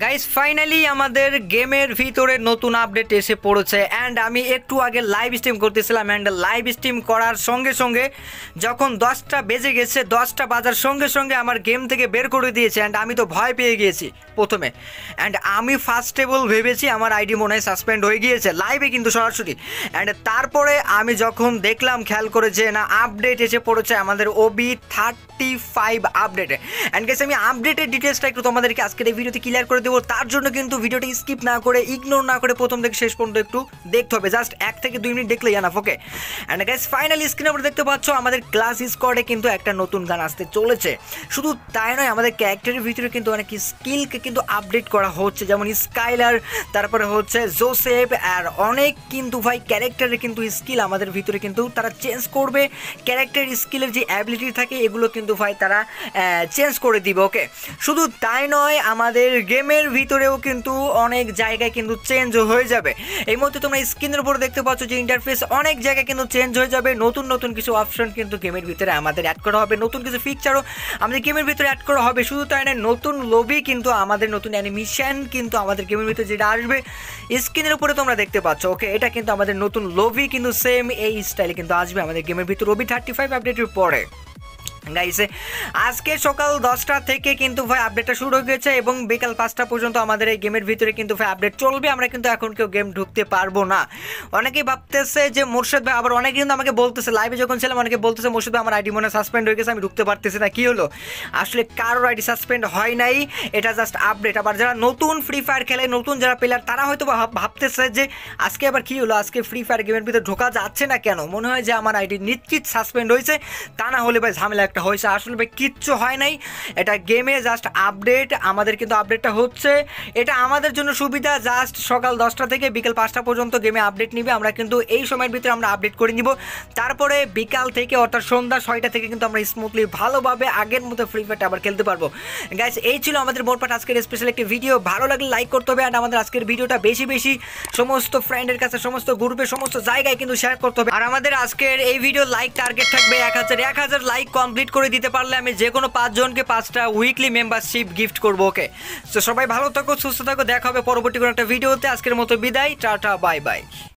Guys finally আমাদের গেমের ভিতরে নতুন আপডেট এসে পড়েছে অ্যান্ড আমি একটু আগে লাইভ স্ট্রিম করতেছিলাম অ্যান্ড লাইভ স্ট্রিম করার সঙ্গে সঙ্গে যখন 10টা বেজে গেছে 10টা বাজার সঙ্গে সঙ্গে আমার গেম থেকে বের করে দিয়েছে অ্যান্ড আমি তো ভয় পেয়ে গিয়েছি প্রথমে অ্যান্ড আমি ফার্স্টেবল ভেবেছি আমার আইডি মনে হয় সাসপেন্ড হয়ে গিয়েছে লাইভে কিন্তু সরাসরি অ্যান্ড তারপরে আমি যখন দেখলাম খেয়াল করে যে না আপডেট এসে পড়েছে আমাদের OB35 আপডেটে অ্যান্ড গেছে আমি আপডেটের ডিটেলসটা একটু তোমাদেরকে আজকের এই ভিডিওতে ক্লিয়ার করে দেবো। তার জন্য কিন্তু ভিডিওটা স্কিপ না করে ইগনোর না করে প্রথম থেকে শেষ পর্যন্ত একটু দেখতে হবে, জাস্ট 1 থেকে 2 মিনিট দেখলেই জানা ওকে। অ্যান্ড গাইস ফাইনালি স্ক্রিনে আমরা দেখতে পাচ্ছ আমাদের ক্লাস স্কোয়াডে কিন্তু একটা নতুন গান আসতে চলেছে। শুধু তাই নয়, আমাদের ক্যারেক্টারের ভিতরে কিন্তু অনেক স্কিলকে কিন্তু আপডেট করা হচ্ছে, যেমন স্কাইলার, তারপরে হচ্ছে জোসেফ, আর অনেক কিন্তু ভাই ক্যারেক্টারের কিন্তু স্কিল আমাদের ভিতরে কিন্তু তারা চেঞ্জ করবে। ক্যারেক্টার স্কিলের যে অ্যাবিলিটি থাকে এগুলো কিন্তু ভাই তারা চেঞ্জ করে দিবে ওকে। শুধু তাই নয়, আমাদের গেমের ভিতরেও কিন্তু অনেক জায়গায় কিন্তু চেঞ্জ হয়ে যাবে। এই মুহূর্তে তোমরা স্ক্রিনের উপর দেখতে পাচ্ছ যে ইন্টারফেস অনেক জায়গায় কিন্তু চেঞ্জ হয়ে যাবে। নতুন নতুন কিছু অপশন কিন্তু গেমের ভিতরে আমাদের অ্যাড করা হবে, নতুন কিছু ফিচারও আমাদের গেমের ভিতরে অ্যাড করা হবে। শুধু তাই নয়, নতুন লবি কিন্তু আমাদের, নতুন অ্যানিমেশন কিন্তু আমাদের গেমের ভিতরে যেটা আসবে স্ক্রিনের উপরে তোমরা দেখতে পাচ্ছ ওকে। এটা কিন্তু আমাদের নতুন লবি কিন্তু সেম এই স্টাইলে কিন্তু আসবে আমাদের গেমের ভিতরে OB35 আপডেটের পরে। গাইছে আজকে সকাল 10টা থেকে কিন্তু ভাই আপডেটটা শুরু হয়ে গেছে এবং বিকাল 5টা পর্যন্ত আমাদের এই গেমের ভিতরে কিন্তু ভাই আপডেট চলবে। আমরা কিন্তু এখন কেউ গেম ঢুকতে পারবো না। অনেকেই ভাবতেছে যে মোর্শেদ ভাই, আবার অনেকে কিন্তু আমাকে বলতেছে লাইভে যখন ছিলাম, অনেকে বলতেছে মোর্শেদ ভাই আমার আইডি মনে সাসপেন্ড হয়ে গেছে, আমি ঢুকতে পারতেছি না, কি হলো? আসলে কারোর আইডি সাসপেন্ড হয় নাই, এটা জাস্ট আপডেট। আবার যারা নতুন ফ্রি ফায়ার খেলে, নতুন যারা প্লেয়ার, তারা হয়তো ভাবতেছে যে আজকে আবার কি হলো, আজকে ফ্রি ফায়ার গেমের ভিতরে ঢোকা যাচ্ছে না কেন? মনে হয় যে আমার আইডি নিশ্চিত সাসপেন্ড হয়েছে, তা না হলে ভাই ঝামেলা একটা হয়েছে। আসলে ভাই কিচ্ছু হয় নাই, এটা গেমে জাস্ট আপডেট। আমাদের কিন্তু আপডেটটা হচ্ছে, এটা আমাদের জন্য সুবিধা। জাস্ট সকাল 10টা থেকে বিকাল 5টা পর্যন্ত গেমে আপডেট নিবে। আমরা কিন্তু এই সময়ের ভিতরে আমরা আপডেট করে নিব। তারপরে বিকাল থেকে অর্থাৎ সন্ধ্যা 6টা থেকে কিন্তু আমরা স্মুথলি ভালোভাবে আগের মতো ফ্রি ফায়ারটা আবার খেলতে পারবো। গাইস এই ছিল আমাদের মোটপাট আজকের স্পেশাল একটি ভিডিও। ভালো লাগলে লাইক করতে হবে আর আমাদের আজকের ভিডিওটা বেশি বেশি সমস্ত ফ্রেন্ডের কাছে, সমস্ত গ্রুপে, সমস্ত জায়গায় কিন্তু শেয়ার করতে হবে। আর আমাদের আজকের এই ভিডিও লাইক টার্গেট থাকবে 1000 লাইক কমপ্লিট করে দিতে পারলে আমি যে কোনো 5 জনকে 5টা উইকলি মেম্বারশিপ গিফট করবো ওকে। তো সবাই ভালো থাকো, সুস্থ থাকো, দেখা হবে পরবর্তী কোনো একটা ভিডিওতে। আজকের মতো বিদায়, টাটা বাই বাই।